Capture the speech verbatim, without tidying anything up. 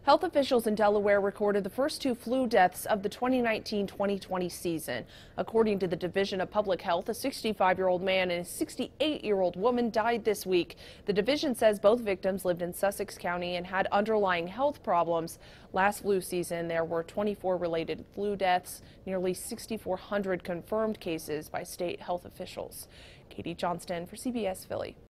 Health officials in Delaware recorded the first two flu deaths of the twenty nineteen twenty twenty season. According to the Division of Public Health, a sixty-five-year-old man and a sixty-eight-year-old woman died this week. The division says both victims lived in Sussex County and had underlying health problems. Last flu season, there were twenty-four related flu deaths, nearly six thousand four hundred confirmed cases by state health officials. Katie Johnston for C B S Philly.